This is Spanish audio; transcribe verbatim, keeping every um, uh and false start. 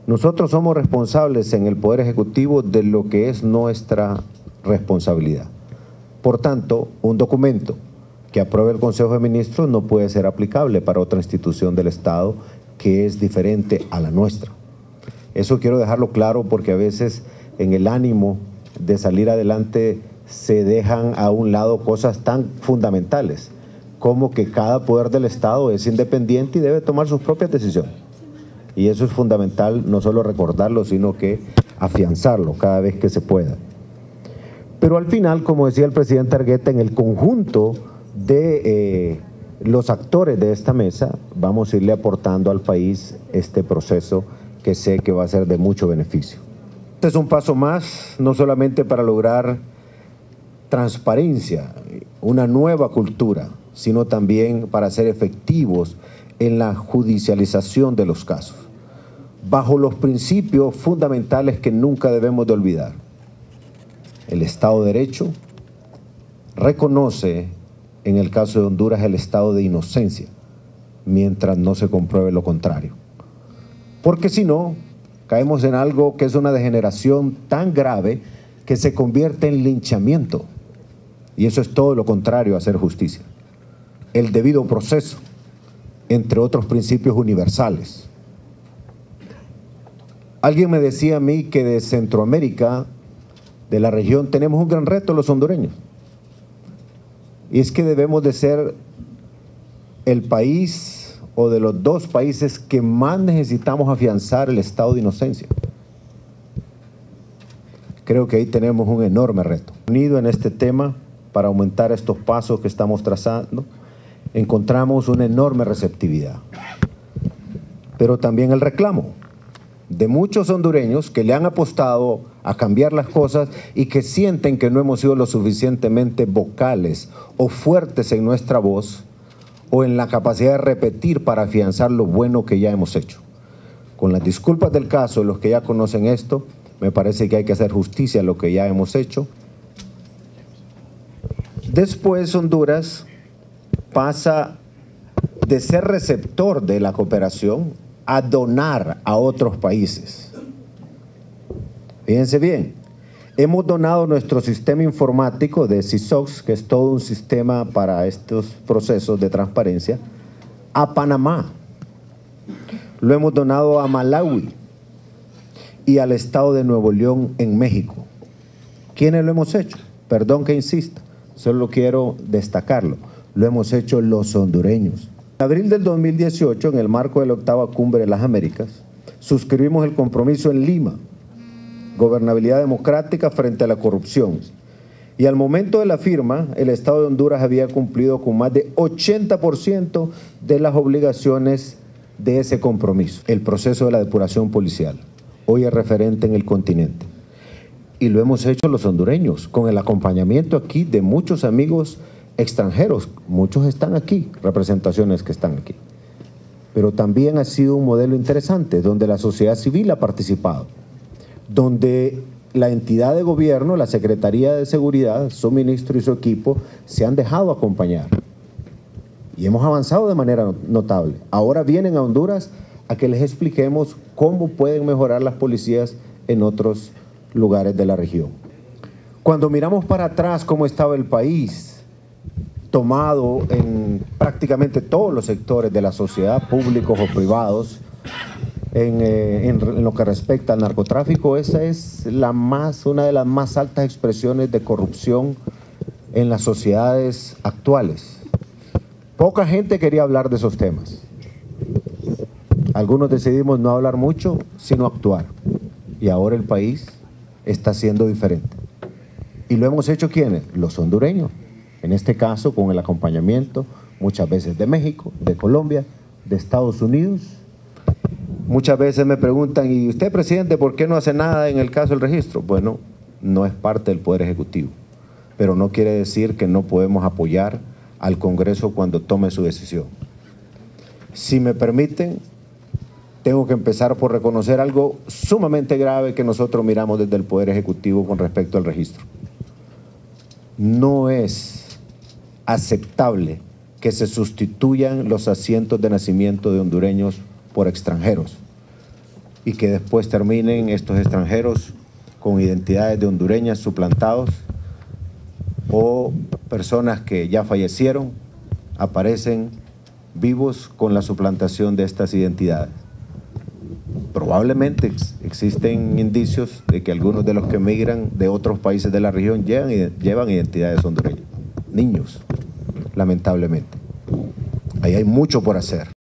Nosotros somos responsables en el Poder Ejecutivo de lo que es nuestra responsabilidad. Por tanto, un documento que apruebe el Consejo de Ministros no puede ser aplicable para otra institución del Estado que es diferente a la nuestra. Eso quiero dejarlo claro porque a veces en el ánimo de salir adelante se dejan a un lado cosas tan fundamentales como que cada poder del Estado es independiente y debe tomar sus propias decisiones. Y eso es fundamental, no solo recordarlo, sino que afianzarlo cada vez que se pueda. Pero al final, como decía el presidente Argueta, en el conjunto de eh, los actores de esta mesa, vamos a irle aportando al país este proceso que sé que va a ser de mucho beneficio. Este es un paso más, no solamente para lograr transparencia, una nueva cultura, sino también para ser efectivos en la judicialización de los casos, bajo los principios fundamentales que nunca debemos de olvidar. El Estado de Derecho reconoce, en el caso de Honduras, el estado de inocencia, mientras no se compruebe lo contrario. Porque si no, caemos en algo que es una degeneración tan grave que se convierte en linchamiento. Y eso es todo lo contrario a hacer justicia. El debido proceso, entre otros principios universales. Alguien me decía a mí que de Centroamérica, de la región, tenemos un gran reto los hondureños. Y es que debemos de ser el país o de los dos países que más necesitamos afianzar el estado de inocencia. Creo que ahí tenemos un enorme reto. Unido en este tema, para aumentar estos pasos que estamos trazando, encontramos una enorme receptividad. Pero también el reclamo de muchos hondureños que le han apostado a cambiar las cosas y que sienten que no hemos sido lo suficientemente vocales o fuertes en nuestra voz o en la capacidad de repetir para afianzar lo bueno que ya hemos hecho. Con las disculpas del caso, los que ya conocen esto, me parece que hay que hacer justicia a lo que ya hemos hecho. Después Honduras pasa de ser receptor de la cooperación a donar a otros países. Fíjense bien, hemos donado nuestro sistema informático de C I S O X, que es todo un sistema para estos procesos de transparencia, a Panamá. Lo hemos donado a Malawi y al estado de Nuevo León en México. ¿Quiénes lo hemos hecho? Perdón que insista, solo quiero destacarlo. Lo hemos hecho los hondureños. En abril del dos mil dieciocho, en el marco de la octava Cumbre de las Américas, suscribimos el compromiso en Lima, gobernabilidad democrática frente a la corrupción. Y al momento de la firma, el Estado de Honduras había cumplido con más de ochenta por ciento de las obligaciones de ese compromiso. El proceso de la depuración policial, hoy es referente en el continente. Y lo hemos hecho los hondureños, con el acompañamiento aquí de muchos amigos extranjeros, muchos están aquí, representaciones que están aquí. Pero también ha sido un modelo interesante, donde la sociedad civil ha participado, donde la entidad de gobierno, la Secretaría de Seguridad, su ministro y su equipo, se han dejado acompañar. Y hemos avanzado de manera notable. Ahora vienen a Honduras a que les expliquemos cómo pueden mejorar las policías en otros lugares de la región. Cuando miramos para atrás cómo estaba el país, tomado en prácticamente todos los sectores de la sociedad, públicos o privados, en, eh, en, en lo que respecta al narcotráfico, esa es la más, una de las más altas expresiones de corrupción en las sociedades actuales. Poca gente quería hablar de esos temas. Algunos decidimos no hablar mucho, sino actuar. Y ahora el país está siendo diferente. ¿Y lo hemos hecho quiénes? Los hondureños. En este caso, con el acompañamiento, muchas veces de México, de Colombia, de Estados Unidos. Muchas veces me preguntan, ¿y usted, presidente, por qué no hace nada en el caso del registro? Bueno, no es parte del Poder Ejecutivo, pero no quiere decir que no podemos apoyar al Congreso cuando tome su decisión. Si me permiten, tengo que empezar por reconocer algo sumamente grave que nosotros miramos desde el Poder Ejecutivo con respecto al registro. No es aceptable que se sustituyan los asientos de nacimiento de hondureños por extranjeros. y que después terminen estos extranjeros con identidades de hondureñas suplantados, o personas que ya fallecieron aparecen vivos con la suplantación de estas identidades. Probablemente existen indicios de que algunos de los que migran de otros países de la región llevan, llevan identidades hondureñas, niños, lamentablemente. Ahí hay mucho por hacer.